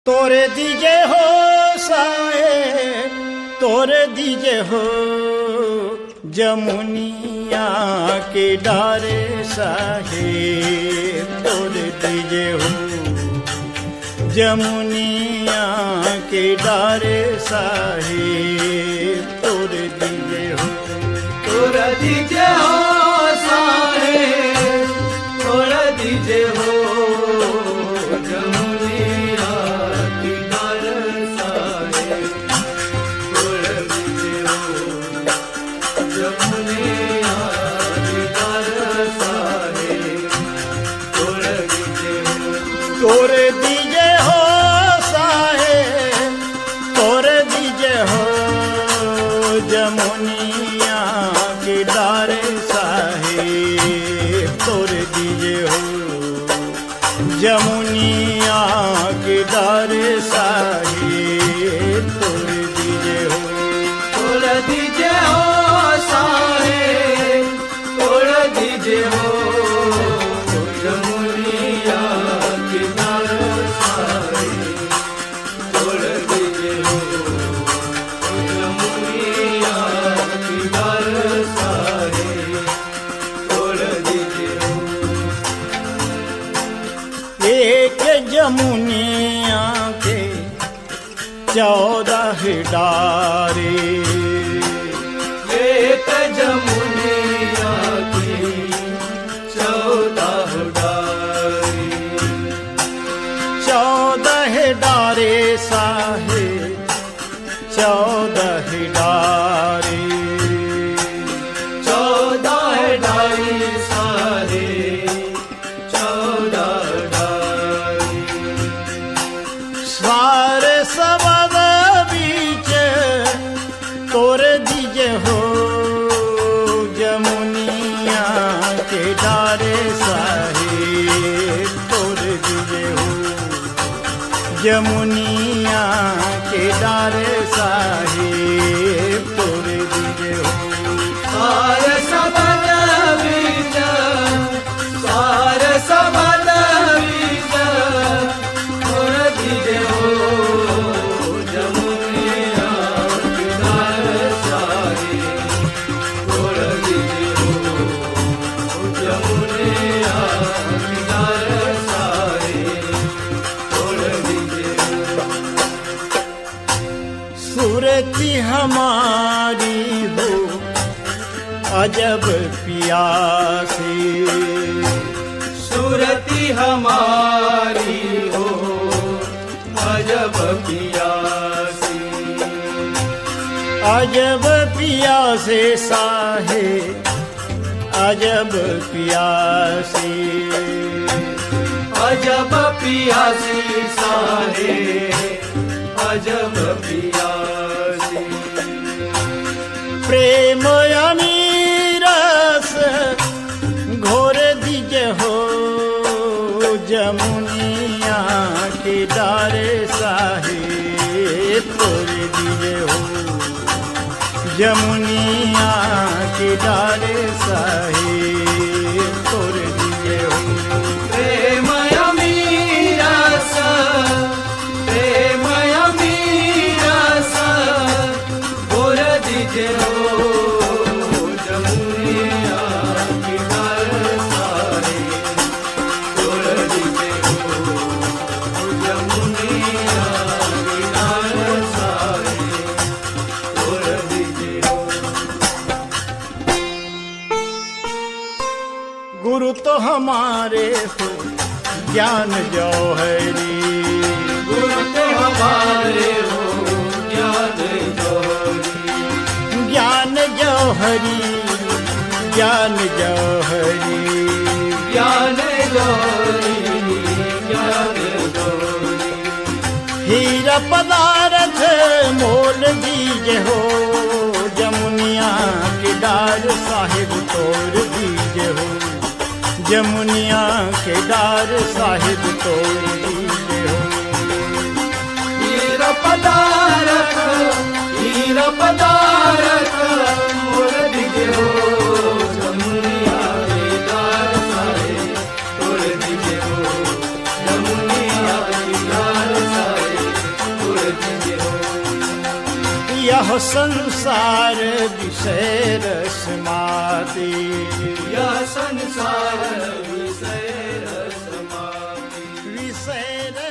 तोरे दीजे हो साहेब, तोरे दीजे हो जमुनिया के डारे साहेब, तोरे दीजे हो जमुनिया के डारे साहेब, तोरे दीजे हो, तोरे दीजे हो साहेब, तोरे दीजे हो जमुनिया की डारे साहेब, तोरे दीजे हो जमुनिया की डारे साहेब, तोरे दीजे हो, तोरे दीजे हो साहेब, तोरे दीजे हो जमुनिया के डारे साहेब, तोरे दीजे हो जमुनिया के डारे साहेब, तोरे दीजे हो, तोरे दीजे हो साहेब, तोरे दीजे हो जमुनिया की डारे साहेब, तोरे दीजे हो जमुनिया की डारे साहेब, तोरे दीजे हो, एक जमुनिया के 14 डारे, एक जमुनिया की 14 डारी, 14 डारे साहेब, 14 डारे, 14 डारी साहेब, 14 डारी, स्वार सबद बीच तोरे दीजे हो जमुनिया के डारे साहेब, तोरे दीजे हो जमुनिया के डारे साहेब, तोरे दीजे हो, सारे सबद बीच, सारे सबद बीच, तोरे दीजे हो जमुनिया की डारे साहेब, तोरे दीजे हो जमुनिया की डारे साहेब, तोरे दीजे हो, सूरती हमारी हो अजब प्यासी, सूरती हमारी हो अजब पियासी, अजब प्यासे साहेब, अजब प्यासी, अजब पियासी साहेब, अजब पियासी, प्रेम अमीरस घोर दीजे हो जमुनिया के डारे साहेब, तोरे दीजे हो जमुनिया के डारे साहेब, तोरे दीजे हो, प्रेम अमीरस, प्रेम अमीरस, गोर दीजे हो जमुनिया की डारे साहेब, गोर दीजे हो जमुनिया की डारे साहेब, गोर दीजे हो, गुरु तो हमारे हो ज्ञान जौहरी, गुरु तो हमारे हो ज्ञान जौहरी, ज्ञान जौहरी, ज्ञान जौहरी, ज्ञान जौहरी, ज्ञान जौहरी, हीरा पदार्थ मोल दीजे हो जमुनिया के डार साहिब, तोर दीजे हो जमुनिया के डार साहिब, तोर दीजे हो, हीरा पदारक, हीरा पदारक, मोर दीजे हो जमुनिया के डार साहेब, तोर दीजे हो जमुनिया की डार साहेब, हो संसार विषय रस माती, यह संसार विषय रस माती, विषय